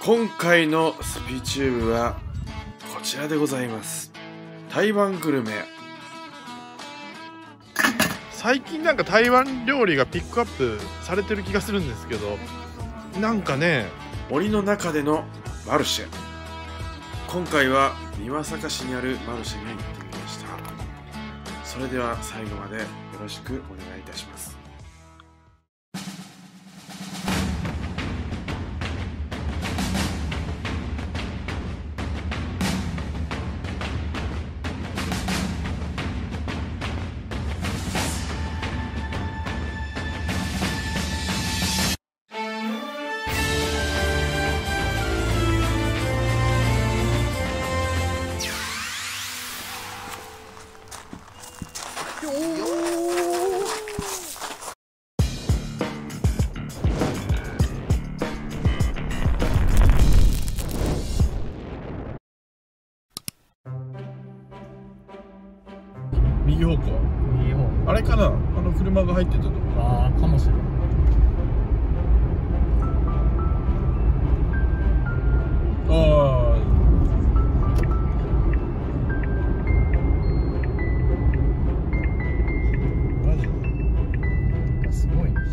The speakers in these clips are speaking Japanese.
今回のスピチューブはこちらでございます。台湾グルメ。最近なんか台湾料理がピックアップされてる気がするんですけど、なんかね、森の中でのマルシェ。今回は美作市にあるマルシェに行ってみました。それでは最後までよろしくお願いいたします。右方向。 右方向。 あれかな、車が入ってたとこ。 ああ、かもしれない。 ああ。マジすごいね。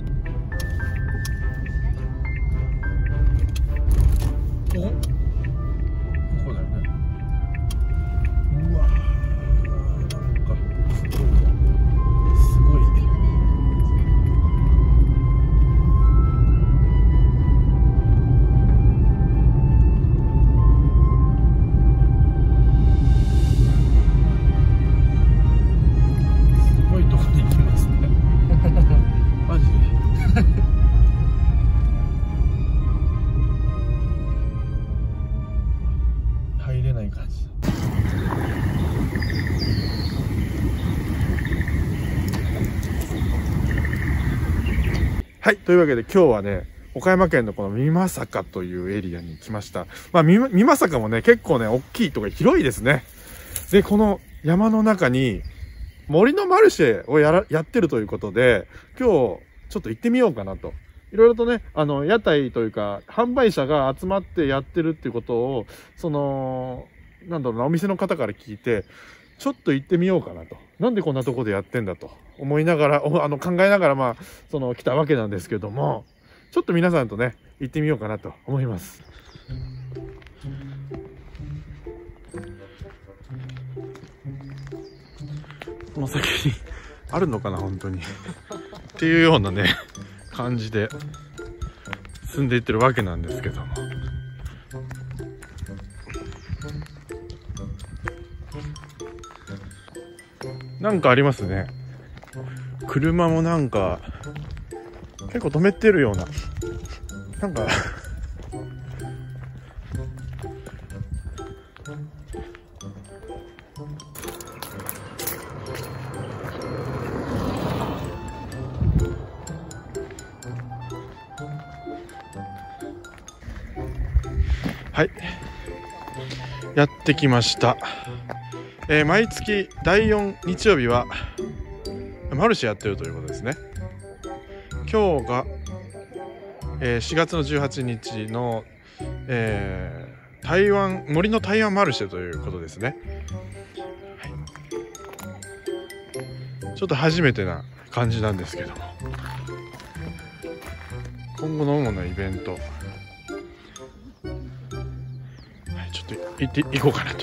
ここだよね。うわー、なんかすごい。すごいとこに行きますね。マジで。入れない感じ。はい、というわけで今日はね、岡山県のこの美作というエリアに来ました。まあ、美作もね、結構ね、大きいとか広いですね。で、この山の中に森のマルシェをやってるということで、今日ちょっと行ってみようかなと。いろいろとね、屋台というか、販売者が集まってやってるっていうことを、なんだろうな、お店の方から聞いて、ちょっと行ってみようかなと。なんでこんなとこでやってんだと思いながら、考えながら、まあ、来たわけなんですけども、ちょっと皆さんとね、行ってみようかなと思います。この先にあるのかな、本当に。っていうようなね、感じで進んでいってるわけなんですけども。なんかありますね。車もなんか結構止めてるような、なんかはい、やってきました。毎月第4日曜日はマルシェやってるということですね。今日が、4月の18日の、森の台湾マルシェということですね。はい、ちょっと初めてな感じなんですけども、今後の主なイベント、はい、ちょっと行こうかなと。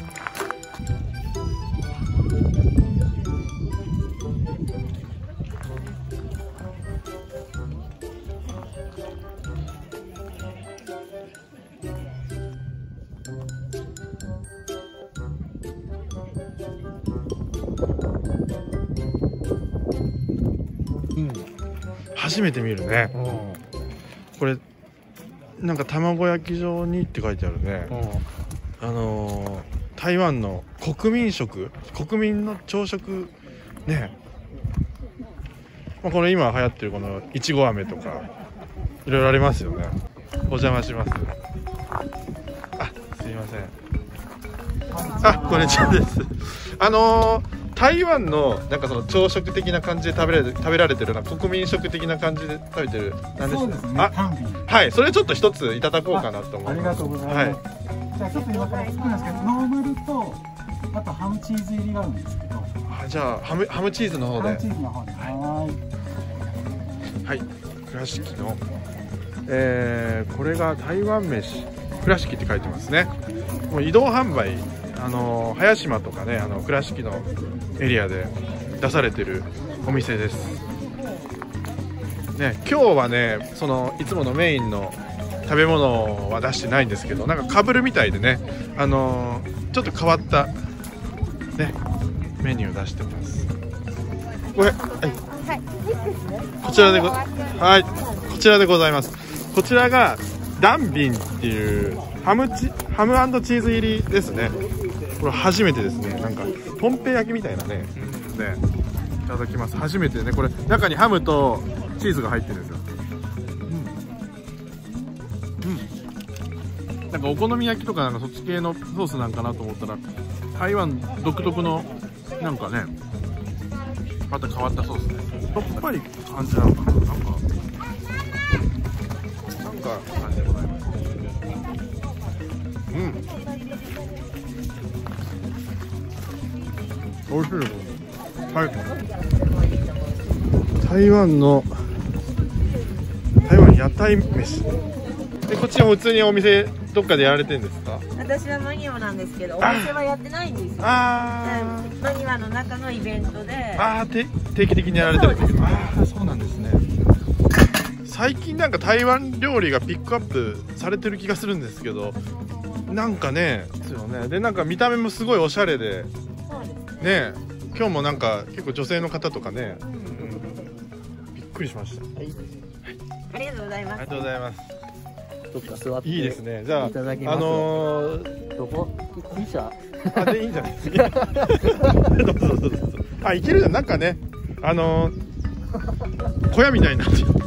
初めて見るね。これなんか卵焼き場にって書いてあるね。台湾の国民の朝食ね。まあ、これ今流行ってるこのいちご飴とかいろいろありますよね。お邪魔します。あ、すいません。あ、こんにちはです。台湾のなんかその朝食的な感じで食べられてるな、国民食的な感じで食べてる、なんですね。 そうですね。 はい、それちょっと一ついただこうかなと思います。 ありがとうございます。 はい、 じゃあちょっと今から作るんですけど、ノーマルとあとハムチーズ入りがあるんですけど。 じゃあハムチーズの方で。 ハムチーズの方で。 はい、倉敷の、これが台湾飯倉敷って書いてますね。もう移動販売、早島とかね、倉敷のエリアで出されてるお店ですね。今日はね、いつものメインの食べ物は出してないんですけど、なんかかぶるみたいでね、ちょっと変わったねメニューを出してます。これ、はい、こちらではい、こちらでございます。こちらがダンビンっていうハムチーズ入りですね。これ初めてですね。なんかポンペ焼きみたいなね、いただきます。初めてね、これ中にハムとチーズが入ってるんですよ。なんかお好み焼きとかなんかそっち系のソースなんかなと思ったら、台湾独特のなんかね、また変わったソースね。さっぱり感じなのかな、なんか感じでございます。美味しいです。はい。台湾屋台飯。で、こっちも普通にお店どっかでやられてるんですか？ 私はマニワなんですけど、お店はやってないんですよ。マニワの中のイベントで。 定期的にやられてるんですけど。そうなんですね。最近なんか台湾料理がピックアップされてる気がするんですけど、なんかね、ですよね。で、なんか見た目もすごいおしゃれで、ね、今日もなんか結構女性の方とかね、びっくりしました。はい、 ありがとうございます。 ありがとうございます。 どっか座っていいですね。じゃあ、 いただきます。どこ？いいさ。 でいいんじゃないですか。どうぞ。いけるじゃん。なんかね、小屋みたいになってる。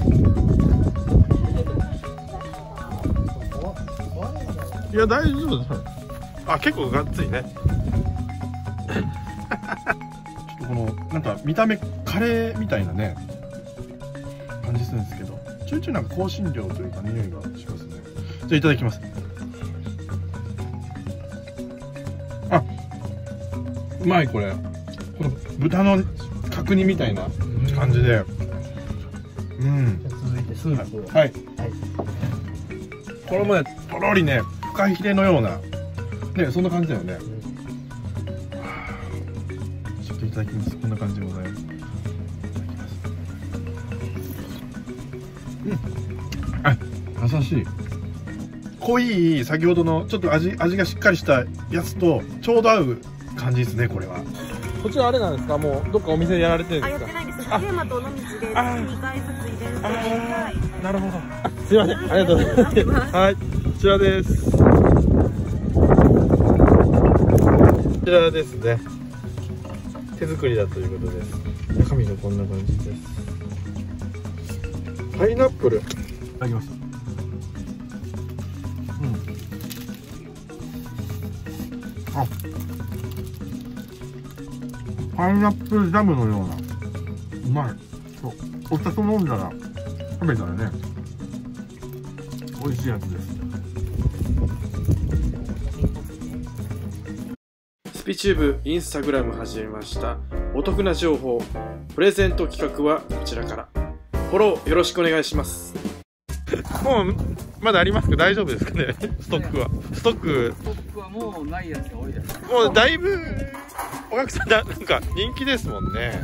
いや、大丈夫です。結構がっつりね。ちょっとこのなんか見た目カレーみたいなね感じするんですけど、ちょいちょいなんか香辛料というか匂いがしますね。じゃあいただきます。うまい。この豚の角煮みたいな感じで、 続いてスープを。 はい。これもね、とろりね、フカヒレのようなね、そんな感じだよね。ちょっといただきます。こんな感じでございます。優しい。濃い先ほどのちょっと味がしっかりしたやつとちょうど合う感じですね。これは。こちらあれなんですか？もうどっかお店でやられてるんですか？ やってないんです。竹山と尾道で2回ずつイベントで。 なるほど。すいません。ありがとうございます。はい、こちらです。こちらですね。手作りだということです。中身がこんな感じです。パイナップル。いただきます。パイナップルジャムのような、うまい。そう、お茶と飲んだら、食べたらね、美味しいやつです。スピチューブインスタグラム始めました。お得な情報、プレゼント企画はこちらから。フォローよろしくお願いします。もうまだありますか？大丈夫ですかね？ストックは。ストックはもうないやつが多いです。もうだいぶお客さんなんか人気ですもんね。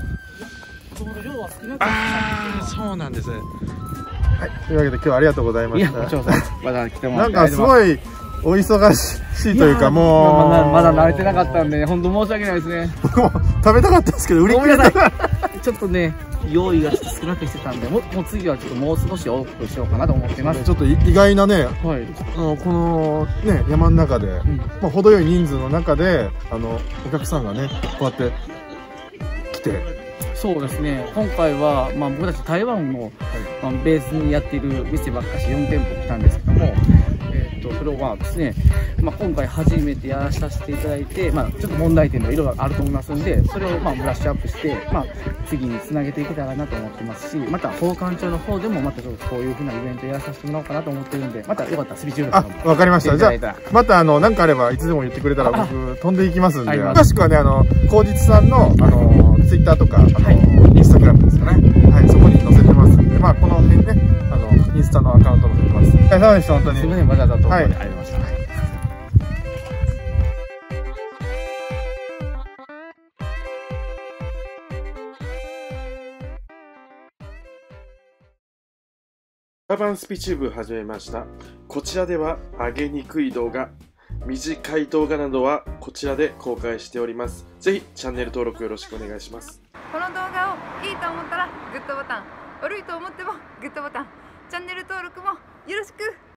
そうなんですね。はい、というわけで今日はありがとうございました。 まだ来てもなんかすごいお忙しいというか、もうまだ慣れてなかったんで本当申し訳ないですね。 僕も食べたかったですけど売り切れた。 ちょっとね、用意がちょっと少なくしてたんで、もう次はちょっともう少し多くしようかなと思ってます。 ちょっと意外なね、 はい、 このね山の中で、まあ程よい人数の中でお客さんがねこうやって来て。 そうですね。今回はまあ僕たち台湾をベースにやっている店ばっかし4店舗来たんですけども、 それをまあですね、まあ、今回初めてやらさせていただいて、まあ、ちょっと問題点がいろいろあると思いますんで、それをまあブラッシュアップして、まあ、次につなげていけたらなと思ってますし、また宝冠町の方でもまたちょっとこういう風なイベントやらさせてもらおうかなと思ってるんで、またよかったらスピチュールさんもわかりました。じゃあ来ていただいたらまた何かあればいつでも言ってくれたら僕飛んでいきますんで、 あります詳しくはね口実さんのツイッターとかはいインスタグラムですかね、はい、そこに載せてますんで、まあこの辺ねインスタのアカウントも載せてます。お疲れ様でした。本当にすみません、わざわざ投稿ではいありがとうございました。 アーバンスピチューブ始めました。こちらでは上げにくい動画、短い動画などはこちらで公開しております。ぜひチャンネル登録よろしくお願いします。 この動画をいいと思ったらグッドボタン、悪いと思ってもグッドボタン、チャンネル登録もよろしく。